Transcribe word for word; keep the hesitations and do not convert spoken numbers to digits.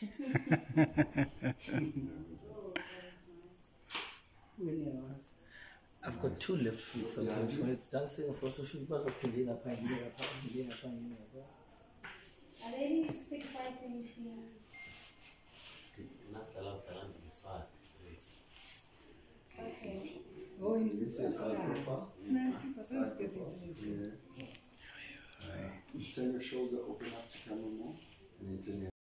I've got two left feet sometimes when it's dancing a photo shoot, but okay, then I find then I find then I find then I find. Are they any stick fighting scenes? Okay. Oh, im Superstar. Nein, Superstar ist gesehen. Turn your shoulder open up to camera more. And then turn your